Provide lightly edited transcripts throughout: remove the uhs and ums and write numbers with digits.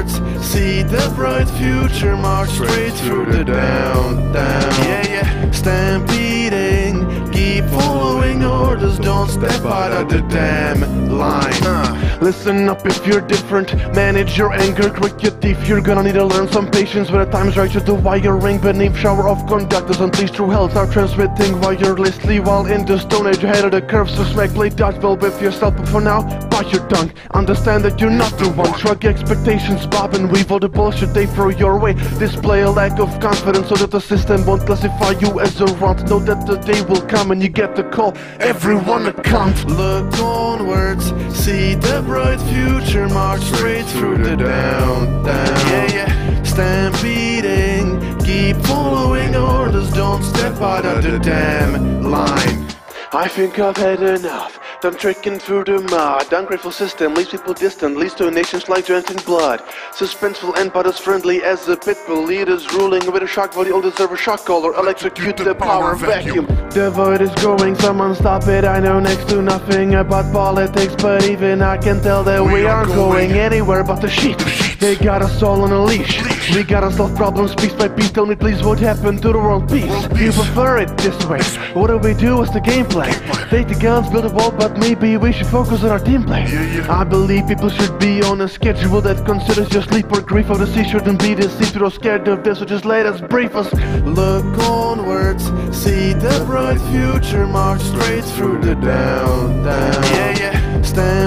onwards, see the bright future, march straight through the down. Yeah, stampeding, keep following orders, don't step out of the damn line. Listen up if you're different, manage your anger, grit your teeth. You're gonna need to learn some patience when the time's right. The wiring beneath shower of conductors unleashed through health are transmitting wirelessly while in the stone age ahead of the curve. So smack, play dodgeball with yourself, but for now bite your tongue. Understand that you're not the one. Shrug expectations, bob and weave all the bullshit they throw your way. Display a lack of confidence so that the system won't classify you as a runt. Know that the day will come and you get the call, everyone account. Look onwards, see the bright future, march straight through the down. Yeah, stampeding, keep following orders, don't step out of the damn line. I think I've had enough, done trekking through the mud. Ungrateful system leaves people distant, leads to nations like drenched in blood. Suspenseful and but as friendly as the pit bull. Leaders ruling with a shock body, all deserve a shock collar. Electrocute the power vacuum. The void is growing, someone stop it. I know next to nothing about politics, but even I can tell that we aren't going anywhere but the sheep. They got us all on a leash. We gotta solve problems piece by piece. Tell me please what happened to the world peace. You prefer it this way? What do we do as the gameplay? Take the guns, build a wall, but maybe we should focus on our team play. I believe people should be on a schedule that considers your sleep or grief. Of the sea shouldn't be deceived or scared of this, so just let us brief us. Look onwards, see the bright future, march straight through the down. Yeah,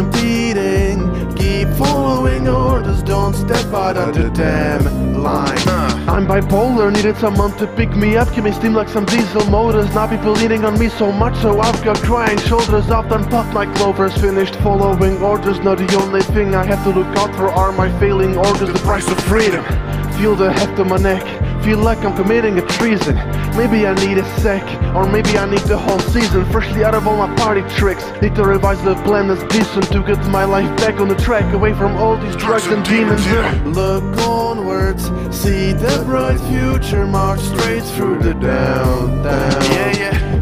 stampeding, keep following orders, don't step out of the damn line. I'm bipolar, needed someone to pick me up, keep me steam like some diesel motors. Now people leaning on me so much, so I've got crying shoulders. I've done popped my clovers, finished following orders. Now the only thing I have to look out for are my failing orders. The price of freedom, feel the heft on my neck, feel like I'm committing a treason. Maybe I need a sec, or maybe I need the whole season. Freshly out of all my party tricks, need to revise the plan that's decent to get my life back on the track, away from all these drugs and demons. Look onwards, see the bright future, march straight through the down. Yeah,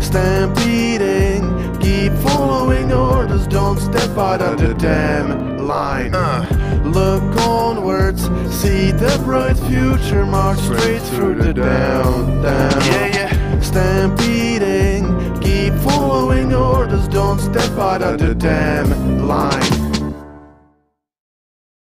stampeding, keep following orders, don't step out of the damn line. Look onwards, see the bright future, march straight through the down. Yeah, stampeding, keep following orders, don't step out of the damn line.